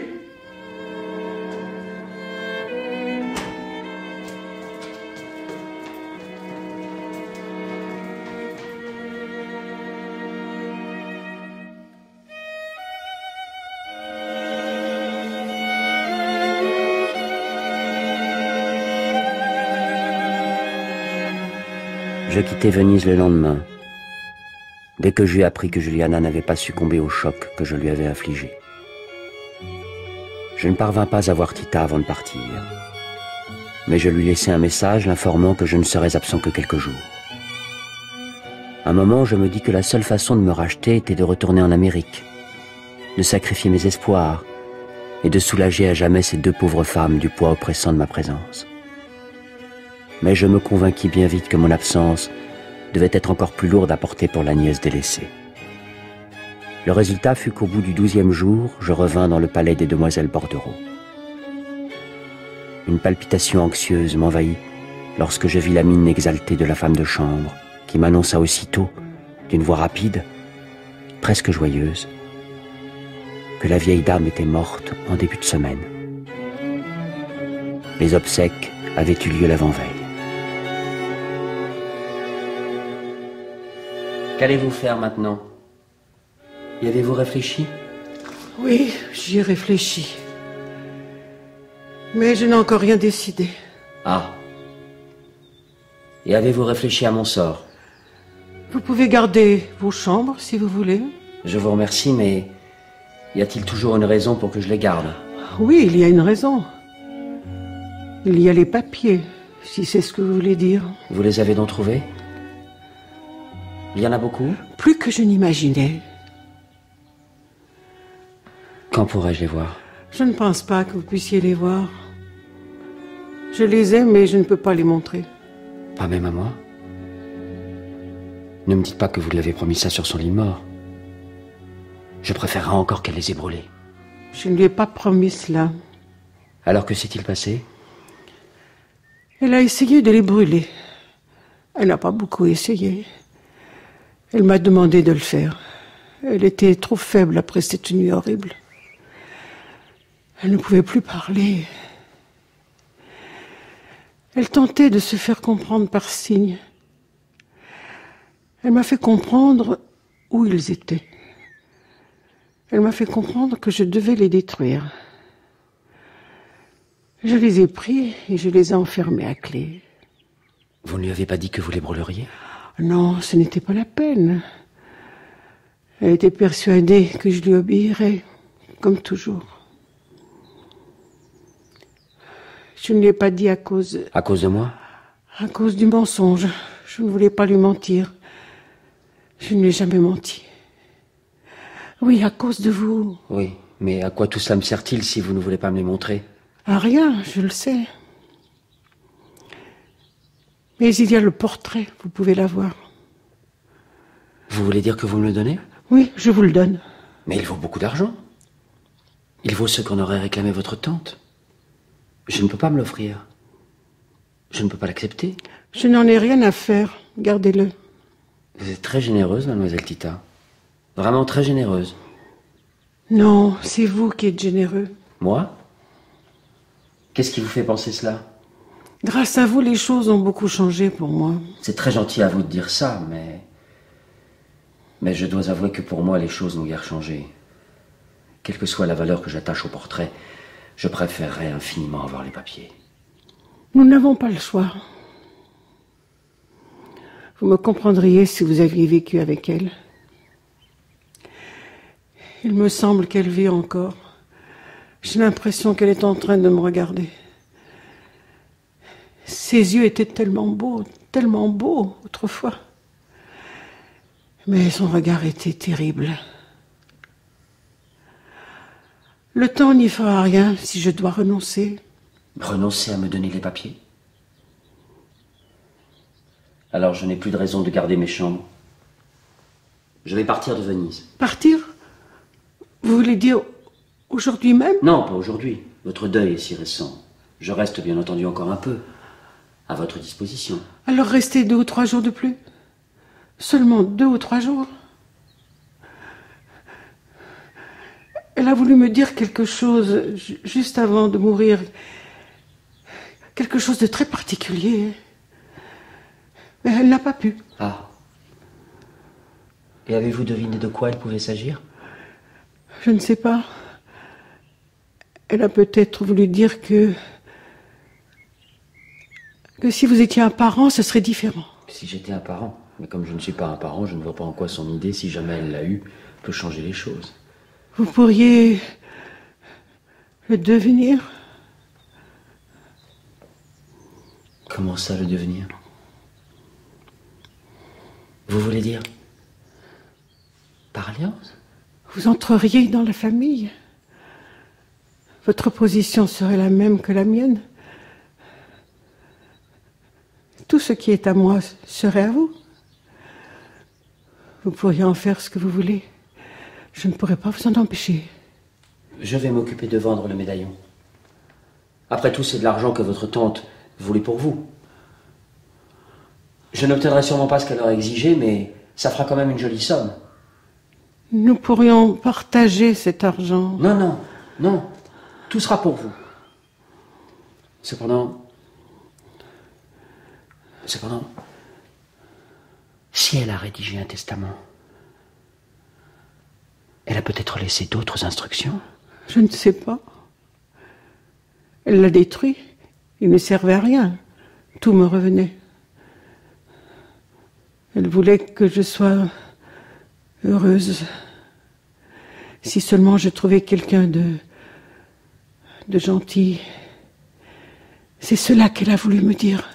Je quittai Venise le lendemain, dès que j'eus appris que Juliana n'avait pas succombé au choc que je lui avais infligé. Je ne parvins pas à voir Tita avant de partir, mais je lui laissai un message l'informant que je ne serais absent que quelques jours. Un moment, je me dis que la seule façon de me racheter était de retourner en Amérique, de sacrifier mes espoirs et de soulager à jamais ces deux pauvres femmes du poids oppressant de ma présence. Mais je me convainquis bien vite que mon absence devait être encore plus lourde à porter pour la nièce délaissée. Le résultat fut qu'au bout du douzième jour, je revins dans le palais des demoiselles Bordereau. Une palpitation anxieuse m'envahit lorsque je vis la mine exaltée de la femme de chambre, qui m'annonça aussitôt, d'une voix rapide, presque joyeuse, que la vieille dame était morte en début de semaine. Les obsèques avaient eu lieu l'avant-veille. Qu'allez-vous faire maintenant? Y avez-vous réfléchi? Oui, j'y ai réfléchi. Mais je n'ai encore rien décidé. Ah. Et avez-vous réfléchi à mon sort? Vous pouvez garder vos chambres, si vous voulez. Je vous remercie, mais y a-t-il toujours une raison pour que je les garde? Oui, il y a une raison. Il y a les papiers, si c'est ce que vous voulez dire. Vous les avez donc trouvés? Il y en a beaucoup? Plus que je n'imaginais. Quand pourrais-je les voir? Je ne pense pas que vous puissiez les voir. Je les ai, mais je ne peux pas les montrer. Pas même à moi? Ne me dites pas que vous lui avez promis ça sur son lit de mort. Je préférerais encore qu'elle les ait brûlés. Je ne lui ai pas promis cela. Alors que s'est-il passé? Elle a essayé de les brûler. Elle n'a pas beaucoup essayé. Elle m'a demandé de le faire. Elle était trop faible après cette nuit horrible. Elle ne pouvait plus parler. Elle tentait de se faire comprendre par signes. Elle m'a fait comprendre où ils étaient. Elle m'a fait comprendre que je devais les détruire. Je les ai pris et je les ai enfermés à clé. Vous ne lui avez pas dit que vous les brûleriez? Non, ce n'était pas la peine. Elle était persuadée que je lui obéirais, comme toujours. Je ne lui ai pas dit à cause... À cause de moi? À cause du mensonge. Je ne voulais pas lui mentir. Je ne lui ai jamais menti. Oui, à cause de vous. Oui, mais à quoi tout cela me sert-il si vous ne voulez pas me les montrer? À rien, je le sais. Mais il y a le portrait, vous pouvez l'avoir. Vous voulez dire que vous me le donnez? Oui, je vous le donne. Mais il vaut beaucoup d'argent. Il vaut ce qu'en aurait réclamé votre tante. Je ne peux pas me l'offrir. Je ne peux pas l'accepter. Je n'en ai rien à faire. Gardez-le. Vous êtes très généreuse, mademoiselle Tita. Vraiment très généreuse. Non, c'est vous qui êtes généreux. Moi? Qu'est-ce qui vous fait penser cela? Grâce à vous, les choses ont beaucoup changé pour moi. C'est très gentil à vous de dire ça, mais... Mais je dois avouer que pour moi, les choses n'ont guère changé. Quelle que soit la valeur que j'attache au portrait, je préférerais infiniment avoir les papiers. Nous n'avons pas le choix. Vous me comprendriez si vous aviez vécu avec elle. Il me semble qu'elle vit encore. J'ai l'impression qu'elle est en train de me regarder. Ses yeux étaient tellement beaux, tellement beaux autrefois. Mais son regard était terrible. Le temps n'y fera rien si je dois renoncer. Renoncer à me donner les papiers? Alors je n'ai plus de raison de garder mes chambres. Je vais partir de Venise. Partir? Vous voulez dire aujourd'hui même? Non, pas aujourd'hui. Votre deuil est si récent. Je reste bien entendu encore un peu à votre disposition. Alors restez deux ou trois jours de plus? Seulement deux ou trois jours? Elle a voulu me dire quelque chose juste avant de mourir. Quelque chose de très particulier. Mais elle n'a pas pu. Ah. Et avez-vous deviné de quoi il pouvait s'agir? Je ne sais pas. Elle a peut-être voulu dire que... que si vous étiez un parent, ce serait différent. Si j'étais un parent. Mais comme je ne suis pas un parent, je ne vois pas en quoi son idée, si jamais elle l'a eue, peut changer les choses. Vous pourriez le devenir? Comment ça, le devenir? Vous voulez dire par alliance? Vous entreriez dans la famille. Votre position serait la même que la mienne. Tout ce qui est à moi serait à vous. Vous pourriez en faire ce que vous voulez. Je ne pourrais pas vous en empêcher. Je vais m'occuper de vendre le médaillon. Après tout, c'est de l'argent que votre tante voulait pour vous. Je n'obtiendrai sûrement pas ce qu'elle aurait exigé, mais ça fera quand même une jolie somme. Nous pourrions partager cet argent. Non, non, non. Tout sera pour vous. Cependant... Cependant... Si elle a rédigé un testament, elle a peut-être laissé d'autres instructions. Je ne sais pas. Elle l'a détruit. Il ne servait à rien. Tout me revenait. Elle voulait que je sois heureuse. Si seulement je trouvais quelqu'un de, de gentil. C'est cela qu'elle a voulu me dire.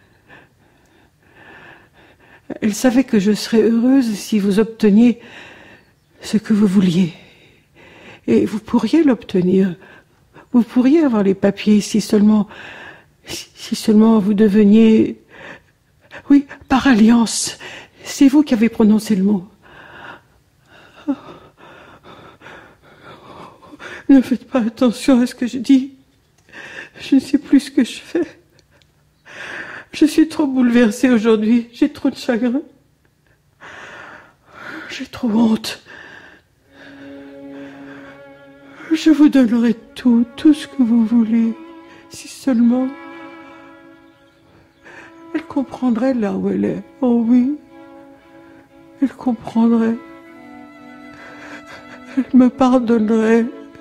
Elle savait que je serais heureuse si vous obteniez ce que vous vouliez. Et vous pourriez l'obtenir. Vous pourriez avoir les papiers si seulement, si seulement vous deveniez... Oui, par alliance. C'est vous qui avez prononcé le mot. Ne faites pas attention à ce que je dis. Je ne sais plus ce que je fais. Je suis trop bouleversée aujourd'hui. J'ai trop de chagrin. J'ai trop honte. Je vous donnerai tout, tout ce que vous voulez. Si seulement... Elle comprendrait là où elle est. Oh oui. Elle comprendrait. Elle me pardonnerait.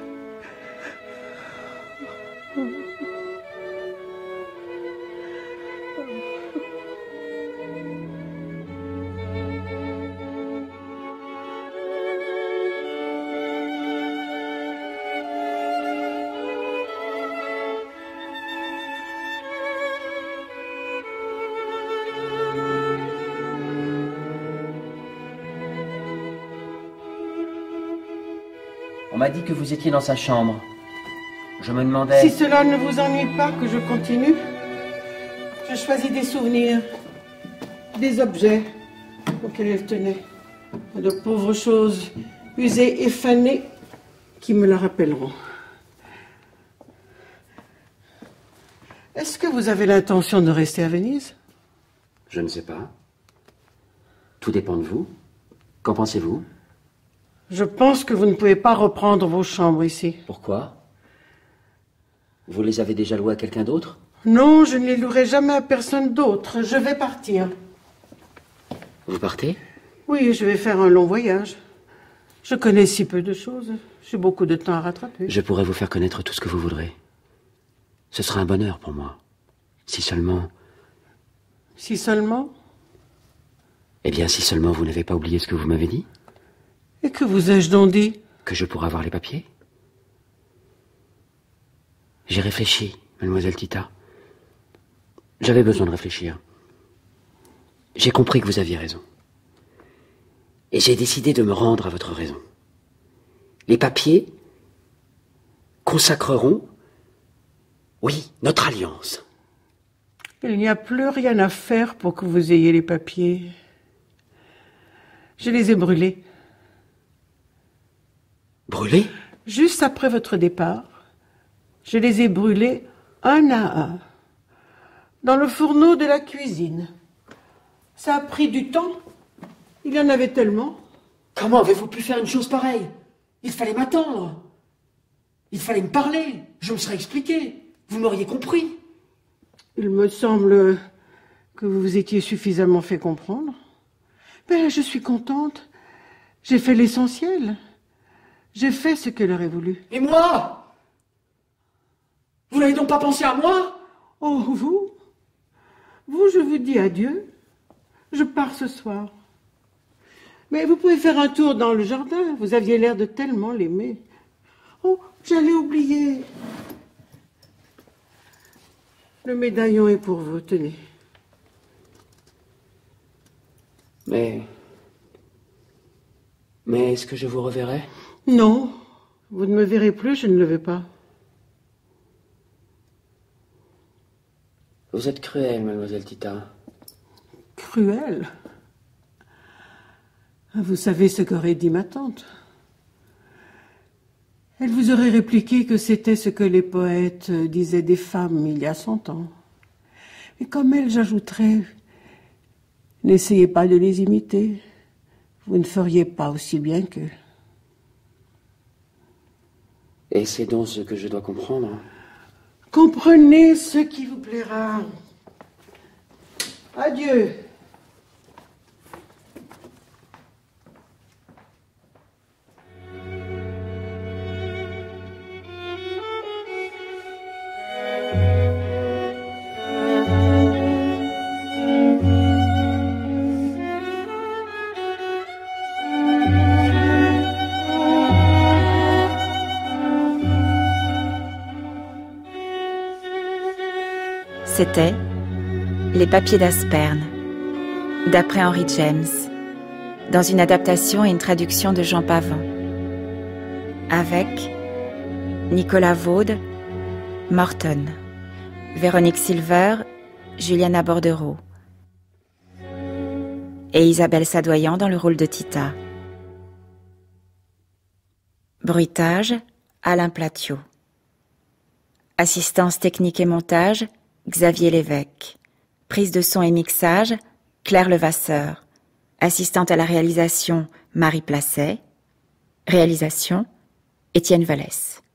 On m'a dit que vous étiez dans sa chambre. Je me demandais... Si cela ne vous ennuie pas que je continue, je choisis des souvenirs, des objets auxquels elle tenait, de pauvres choses usées et fanées qui me la rappelleront. Est-ce que vous avez l'intention de rester à Venise? Je ne sais pas. Tout dépend de vous. Qu'en pensez-vous? Je pense que vous ne pouvez pas reprendre vos chambres ici. Pourquoi? Vous les avez déjà louées à quelqu'un d'autre? Non, je ne les louerai jamais à personne d'autre. Je vais partir. Vous partez? Oui, je vais faire un long voyage. Je connais si peu de choses. J'ai beaucoup de temps à rattraper. Je pourrais vous faire connaître tout ce que vous voudrez. Ce sera un bonheur pour moi. Si seulement... Si seulement? Eh bien, si seulement vous n'avez pas oublié ce que vous m'avez dit. Et que vous ai-je donc dit? Que je pourrais avoir les papiers. J'ai réfléchi, mademoiselle Tita. J'avais besoin de réfléchir. J'ai compris que vous aviez raison. Et j'ai décidé de me rendre à votre raison. Les papiers consacreront, oui, notre alliance. Il n'y a plus rien à faire pour que vous ayez les papiers. Je les ai brûlés. Brûlés? Juste après votre départ, je les ai brûlés un à un, dans le fourneau de la cuisine. Ça a pris du temps. Il y en avait tellement. Comment avez-vous pu faire une chose pareille? Il fallait m'attendre. Il fallait me parler. Je me serais expliqué. Vous m'auriez compris. Il me semble que vous vous étiez suffisamment fait comprendre. Ben, je suis contente. J'ai fait l'essentiel. J'ai fait ce qu'elle aurait voulu. Et moi? Vous n'avez donc pas pensé à moi? Oh, vous? Vous, je vous dis adieu. Je pars ce soir. Mais vous pouvez faire un tour dans le jardin. Vous aviez l'air de tellement l'aimer. Oh, j'allais oublier. Le médaillon est pour vous, tenez. Mais... Mais est-ce que je vous reverrai? Non, vous ne me verrez plus, je ne le veux pas. Vous êtes cruelle, mademoiselle Tita. Cruelle? Vous savez ce qu'aurait dit ma tante. Elle vous aurait répliqué que c'était ce que les poètes disaient des femmes il y a cent ans. Mais comme elle, j'ajouterais, n'essayez pas de les imiter. Vous ne feriez pas aussi bien qu'eux. Et c'est donc ce que je dois comprendre. Comprenez ce qui vous plaira. Adieu. C'était Les papiers d'Asperne, d'après Henry James, dans une adaptation et une traduction de Jean Pavin, avec Nicolas Vaude, Morton, Véronique Silver, Juliana Bordereau et Isabelle Sadoyan dans le rôle de Tita. Bruitage, Alain Platiot. Assistance technique et montage, Xavier Lévesque. Prise de son et mixage, Claire Levasseur. Assistante à la réalisation, Marie Placet. Réalisation, Étienne Vallès.